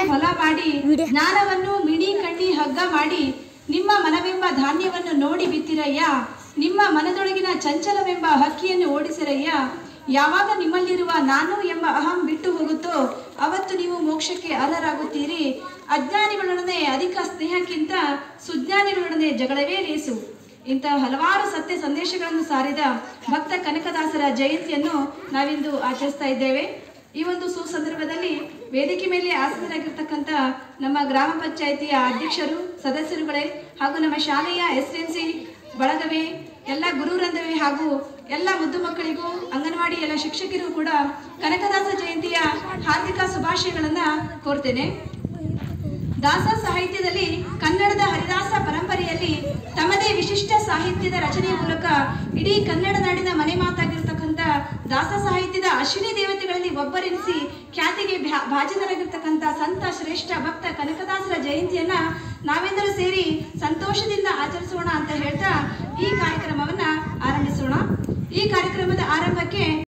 ಹೊಲ ಮಾಡಿ ಜ್ಞಾನವನ್ನು ಮಿಣಿ ಕಣ್ಣಿ ಹಗ್ಗ ಮಾಡಿ ನಿಮ್ಮ ಮನವೆಂಬ ಧಾನ್ಯವನ್ನು ನೋಡಿ ಬಿತ್ತಿರಯ್ಯ. ನಿಮ್ಮ ಮನದೊಳಗಿನ ಚಂಚಲವೆಂಬ ಹಕ್ಕಿಯನ್ನು ಓಡಿಸಿರಯ್ಯ. ಯಾವಾಗ ನಿಮ್ಮಲ್ಲಿರುವ ನಾನು ಎಂಬ ಅಹಂ ಬಿಟ್ಟು ಹೋಗುತ್ತೋ ಅವತ್ತು ನೀವು ಮೋಕ್ಷಕ್ಕೆ ಅರ್ಹರಾಗುತ್ತೀರಿ. ಅಜ್ಞಾನಿಗಳೊಡನೆ ಅಧಿಕ ಸ್ನೇಹಕ್ಕಿಂತ ಸುಜ್ಞಾನಿಗಳೊಡನೆ ಜಗಳವೇ ಲೇಸು. ಇಂತಹ ಹಲವಾರು ಸತ್ಯ ಸಂದೇಶಗಳನ್ನು ಸಾರಿದ ಭಕ್ತ ಕನಕದಾಸರ ಜಯಂತಿಯನ್ನು ನಾವಿಂದು ಆಚರಿಸ್ತಾ ಇದ್ದೇವೆ. ಈ ಒಂದು ಸುಸಂದರ್ಭದಲ್ಲಿ ವೇದಿಕೆ ಮೇಲೆ ಆಸೀನರಾಗಿರ್ತಕ್ಕಂಥ ನಮ್ಮ ಗ್ರಾಮ ಪಂಚಾಯಿತಿಯ ಅಧ್ಯಕ್ಷರು, ಸದಸ್ಯರುಗಳೇ ಹಾಗೂ ನಮ್ಮ ಶಾಲೆಯ SNC ಬಳಗವೇ, ಎಲ್ಲ ಗುರುವೃಂದವೇ ಹಾಗೂ ಎಲ್ಲ ಮುದ್ದು ಮಕ್ಕಳಿಗೂ ಅಂಗನವಾಡಿ ಎಲ್ಲ ಶಿಕ್ಷಕರಿಗೂ ಕೂಡ ಕನಕದಾಸ ಜಯಂತಿಯ ಹಾರ್ದಿಕ ಶುಭಾಶಯಗಳನ್ನು ಕೋರ್ತೇನೆ. ದಾಸ ಸಾಹಿತ್ಯದಲ್ಲಿ ಕನ್ನಡದ ಹರಿದಾಸ ಪರಂಪರೆಯಲ್ಲಿ ತಮ್ಮದೇ ವಿಶಿಷ್ಟ ಸಾಹಿತ್ಯದ ರಚನೆಯ ಮೂಲಕ ಇಡೀ ಕನ್ನಡ ನಾಡಿನ ಮನೆ ಮಾತಾಗಿರ್ತಕ್ಕಂಥ ದಾಸ ಸಾಹಿತ್ಯದ ಅಶ್ವಿನಿ ದೇವತೆಗಳಲ್ಲಿ ಒಬ್ಬರೆನಿಸಿ ಖ್ಯಾತಿಗೆ ಭಾಜನರಾಗಿರ್ತಕ್ಕಂಥ ಸಂತ ಶ್ರೇಷ್ಠ ಭಕ್ತ ಕನಕದಾಸರ ಜಯಂತಿಯನ್ನ ನಾವೆಲ್ಲರೂ ಸೇರಿ ಸಂತೋಷದಿಂದ ಆಚರಿಸೋಣ ಅಂತ ಹೇಳ್ತಾ ಈ ಕಾರ್ಯಕ್ರಮವನ್ನ ಆರಂಭಿಸೋಣ. ಈ ಕಾರ್ಯಕ್ರಮದ ಆರಂಭಕ್ಕೆ